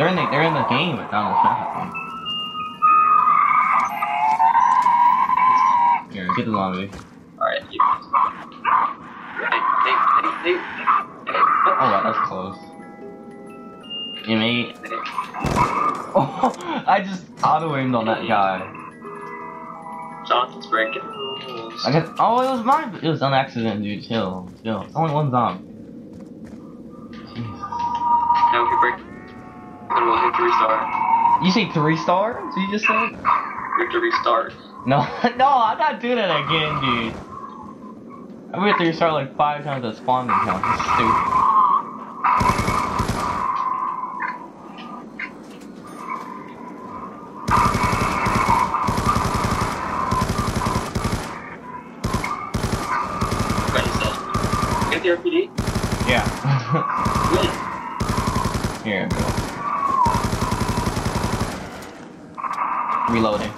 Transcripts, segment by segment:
They're in the game, but not on this map. Here, get the lobby. Alright, you. Hey. Oh wow, that's close. You mate. Oh, I just auto-aimed on that guy. Jonathan's breaking rules. I guess. Oh, it was mine. It was on accident, dude. Chill. It's only one zombie. No, if you break the rules, you have to restart. You say 3 stars? You just said? You have to restart. No, no, I'm not doing it again, dude. I'm gonna have to restart like 5 times the spawning count. That's stupid. Get the RPD? Yeah. Win. Here we go. Reloading.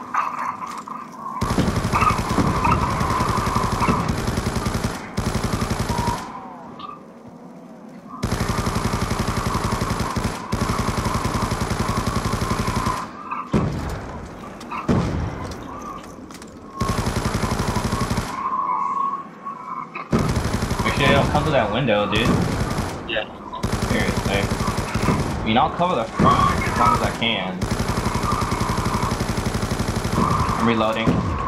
Don't come to that window, dude. Yeah. Seriously. I mean, I'll cover the front as long as I can. I'm reloading.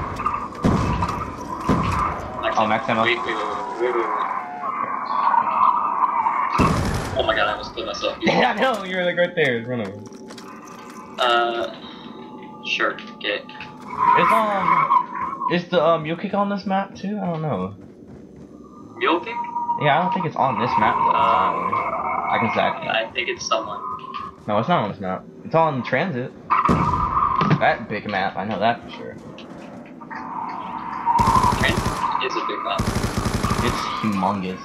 Oh, max ammo. Wait. Oh my god, I almost killed myself. Yeah, I know, you're like right there. Run over. Sure, get it. Is the mule kick on this map too? I don't know. Mule kick? Yeah, I don't think it's on this map though. I can exactly. I think it's someone. No, it's not on this map. It's on Transit. That big map, I know that for sure. Transit is a big map. It's humongous.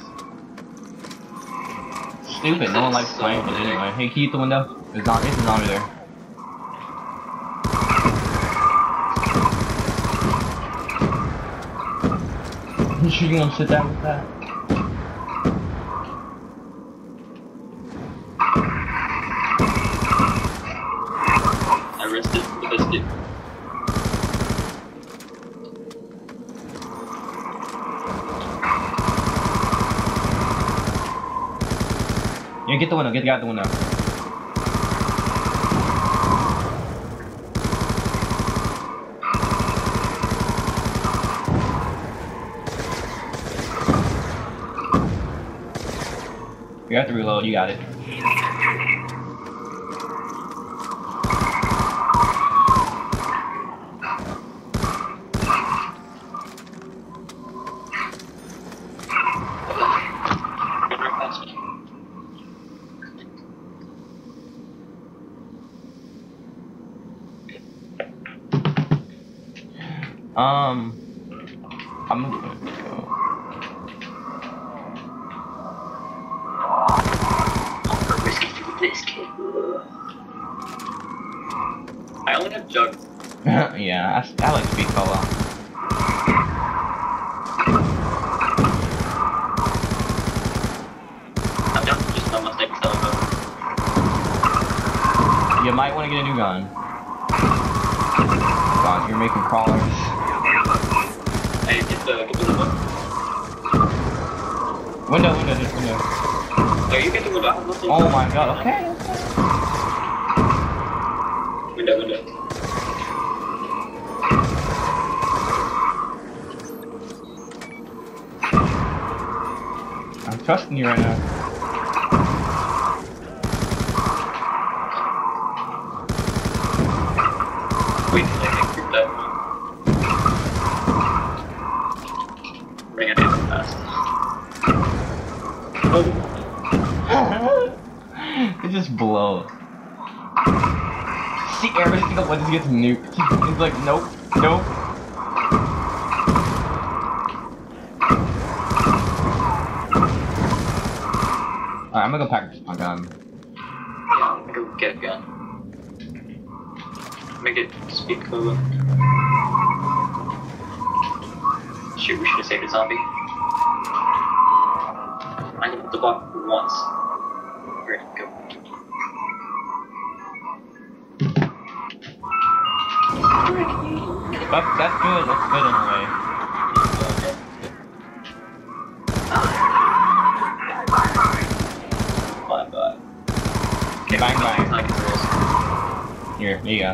Stupid, no one likes playing with it anyway. Hey, can you eat the window? There's a zombie there. You sure you gonna sit down with that? I risked it for the biscuit. Yeah, get the window, get the guy at the window. You have to reload, you got it. I'm gonna go. I only have jugs. Yeah, I like Speed Cola. I'm down to just my mistake selling You might want to get a new gun. God, you're making crawlers. Hey, get the window. This window. No, you get the window. Oh my god, okay. Window. I'm trusting you right now. Wait, I can group that. Bring it in fast. It just blows. See, every single one just gets nuked. He's like, nope. Alright, I'm gonna go package my gun. Yeah, I'm gonna go get a gun. Make it speed cola. Shoot, we should have saved a zombie. I can hit the block once. Ready, go. That's good. That's good in a way. But. Okay, Bang, bang. I can roll. Here you go.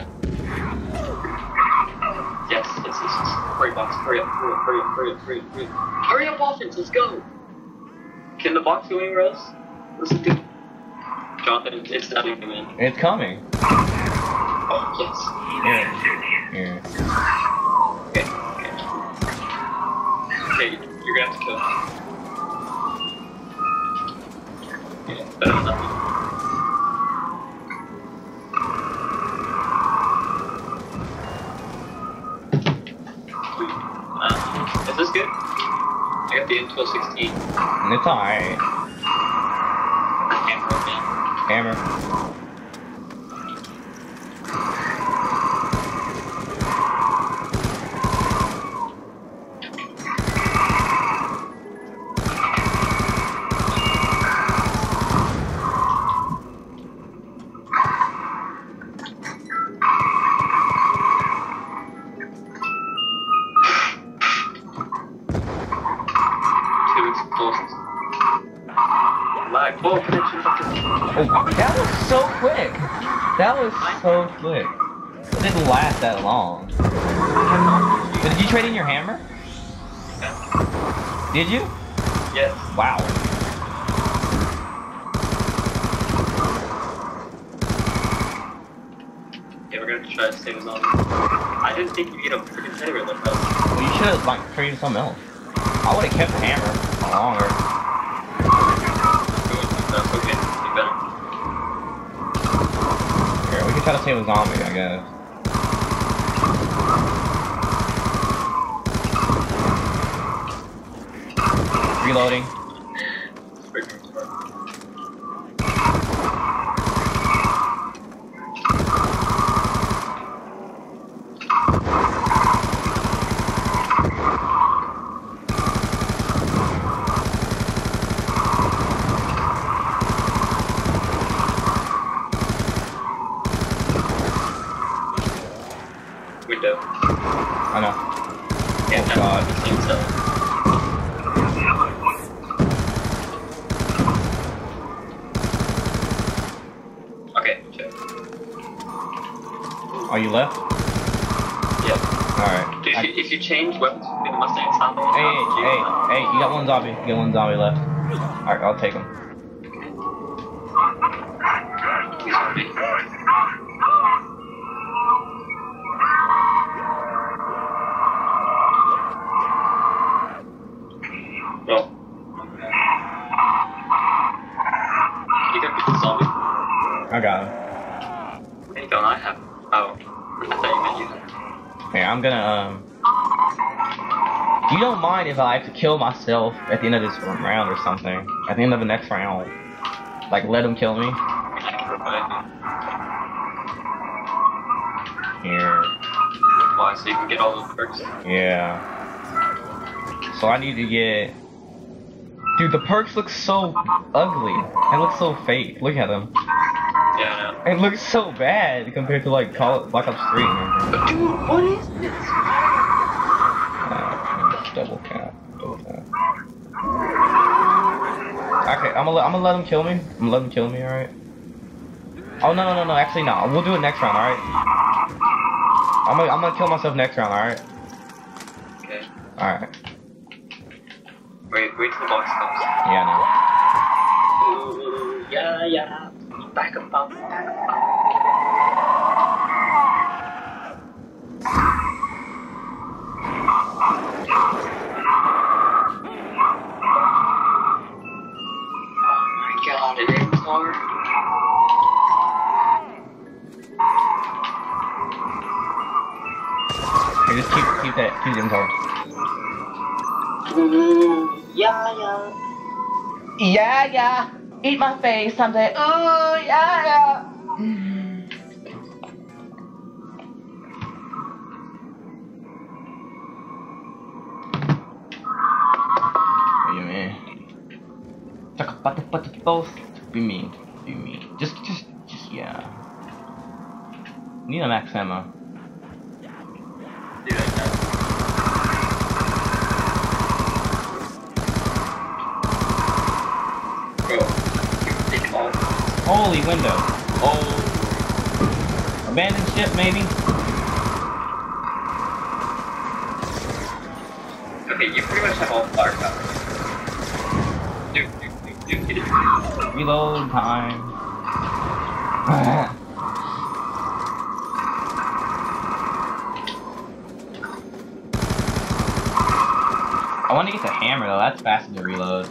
Yes. Hurry, box. Hurry up. Hurry up, offense. Let's go. Can the box go anywhere else? What's it do? Jonathan, it's not even in. It's coming. Oh, yes. Here. Okay, you're gonna have to kill. Yeah, better than nothing. Is this good? I got the M1216. It's alright. Hammer, man. Hammer. Oh, connection. Oh, that was so quick. That was so quick. It didn't last that long. Did you trade in your hammer? Did you? Yes. Wow. Okay, we're gonna try to save his own. I didn't think you'd get a freaking header like that. Well, you should have like traded something else. I would have kept the hammer longer. That's okay. Be better. Here, we can try to save a zombie, I guess. Reloading. Window. I know. Yeah, Oh, God. the same cell. Okay, check. Are you left? Yeah. Alright. If you change weapons between the Mustang and Samba, Hey, you got one zombie. You got one zombie left. Alright, I'll take him. Well. You can pick the zombie. I got him. Hey, don't I have? Oh. I thought you meant you. Here, I'm gonna, You don't mind if I have to kill myself at the end of this round or something? At the end of the next round? Like, let him kill me? Here. Why? So you can get all those perks? Yeah. So I need to get... Dude, the perks look so ugly. They look so fake. Look at them. Yeah, I know. It looks so bad compared to, like, Black Ops 3 and everything. But dude, what is this? Double cap. Okay, I'm gonna let him kill me. I'm gonna let him kill me, alright? Oh, no, actually, no. We'll do it next round, alright? I'm gonna kill myself next round, alright? Okay. Alright. Wait till the box comes. Yeah, I Ooh, yeah. Back up, back up. God, it is hard. know. Just keep the info. Yeah. Eat my face someday. Ooh, yeah. Hey, man. Talk about the both. Be mean. Just, yeah. Need a max ammo. Holy window. Oh. Abandoned ship, maybe? Okay, you pretty much have all firepower. Dude, get it. Reload time. I want to get the hammer though, that's faster to reload.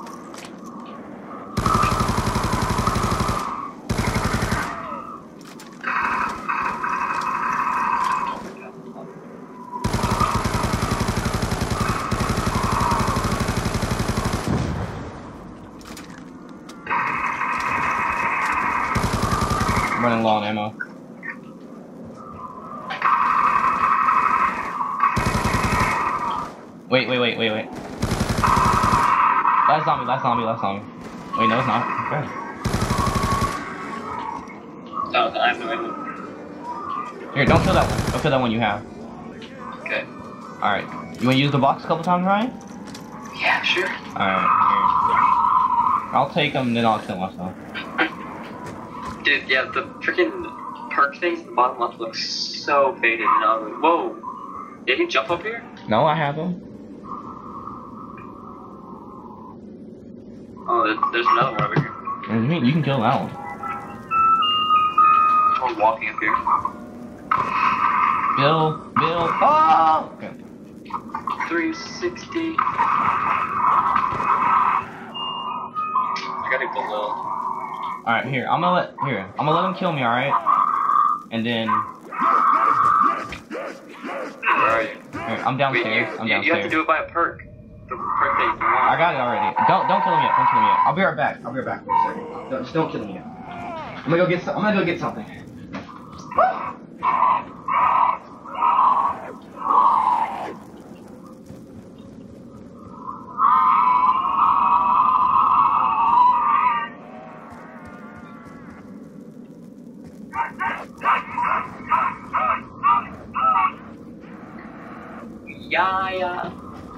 I'm running low on ammo. Wait. Last zombie. Wait, no, it's not. Okay. No, I have no ammo. Here, don't kill that one. Don't kill that one you have. Okay. Alright. You wanna use the box a couple times, Ryan? Yeah, sure. Alright, here. I'll take them, then I'll kill myself. Dude, yeah, the freaking perk things at the bottom left looks so faded and ugly. Whoa! Did he jump up here? No, I have them. Oh, there's another one over here. What do you mean? You can kill that one. Someone walking up here. Bill. Oh! Okay. 360. I gotta go low. Alright, here. I'm gonna let him kill me, alright? And then Where are you? here, I'm downstairs. You have to do it by a perk. The perk that you want. I got it already. Don't kill him yet. I'll be right back. For a second. Just don't kill him yet. I'm gonna go get something. Yeah.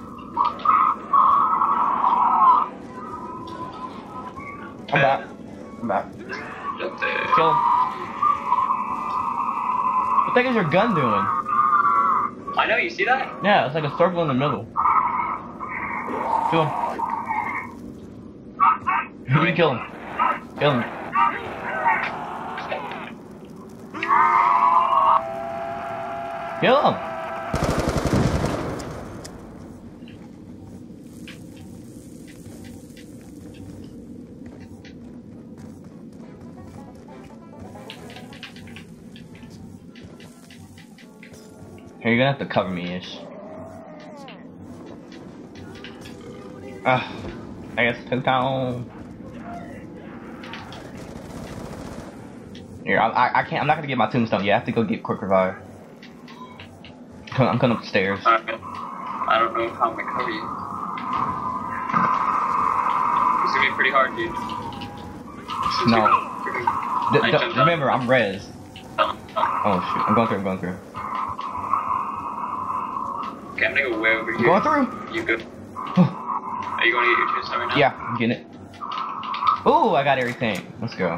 I'm back. Up there. Kill him. What the heck is your gun doing? I know, you see that? Yeah, it's like a circle in the middle. Kill him. You kill him. Kill him. Kill him. Here, you're gonna have to cover me-ish. I guess took down. Here, I can't. I'm not gonna get my tombstone yet. I have to go get quick revive. I'm coming up the stairs. Alright. I don't know how I'm gonna cover you. It's gonna be pretty hard, dude. No. Remember, I'm res. Oh shoot, I'm going through. Okay, I'm gonna go way over here. Going through? You go. Are you going to get your tombstone right now? Yeah, I'm getting it. Ooh, I got everything. Let's go.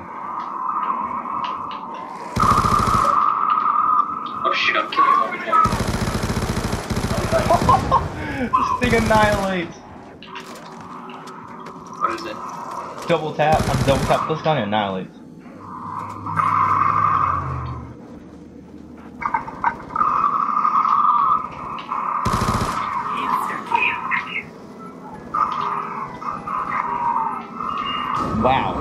Oh shoot, I'm killing all the This thing annihilates. What is it? Double tap. I'm double tap this gun and annihilates. Wow.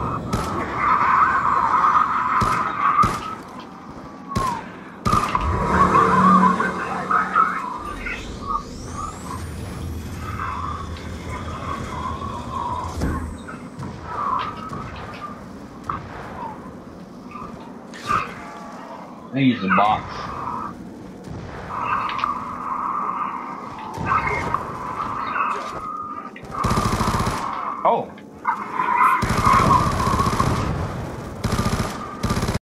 I use the box. Oh.